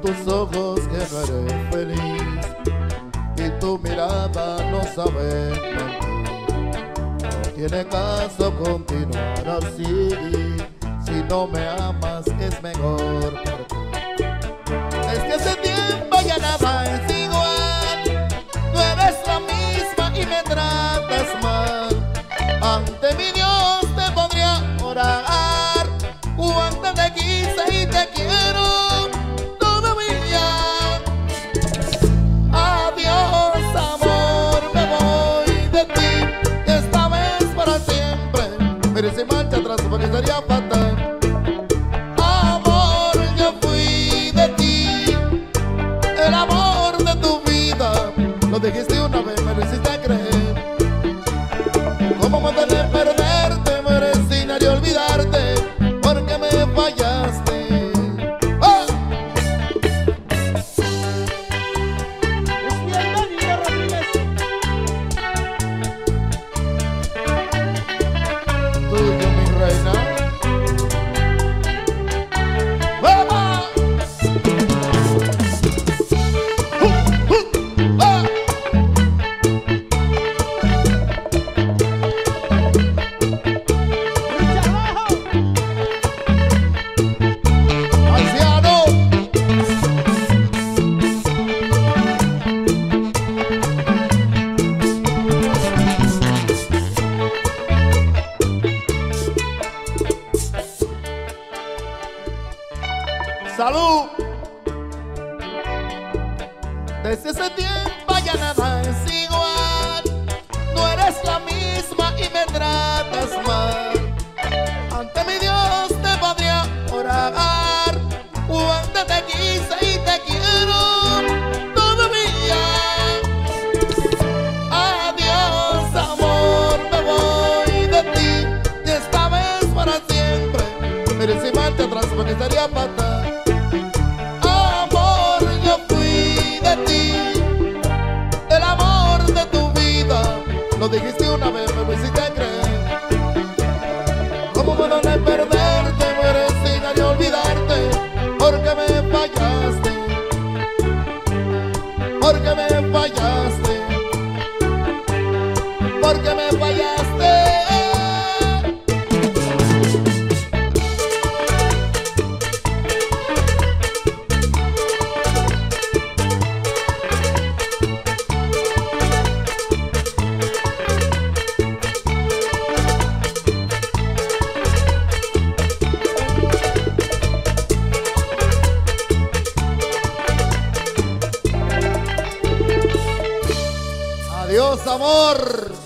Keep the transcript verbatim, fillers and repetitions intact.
tus ojos que no eres feliz y tu mirada no sabe mentir. No tiene caso continuar así. Si no me amas es mejor partir. Es que hace tiempo ya nada es igual. No eres la misma y me tratas mal. Ante mi Dios te podría orar. Cuánto te quise y te quiero todavía. Adiós amor, me voy de ti. Esta vez para siempre. Pero si marcha atrás porque estaría fatal. Amor, yo fui de ti, el amor de tu vida. Lo dijiste una vez, me lo hiciste creer. ¿Cómo me duele perderte? Me resignaría olvidarte porque me fallaste. ¡Oh! Es bienvenida, Rodríguez. Tuyo, mi reina. ¡Vamos! ¡Uh, uh! ¡Ah! Lucha abajo. ¡Anciano! ¡Salud! Desde ese tiempo ya nada es igual. No eres la misma y me tratas mal. Ante mi Dios te podría orar. Cuánto te quise y te quiero todavía. Adiós amor, me voy de ti. Y esta vez para siempre. Pero si marcha atrás porque estaría fatal. Amor, yo fui de ti, el amor de tu vida. Lo dijiste una vez, me lo hiciste creer. ¿Cómo me duele perderte? Me resignaría olvidarte porque me fallaste. Porque me fallaste. Porque me fallaste. Adiós, amor.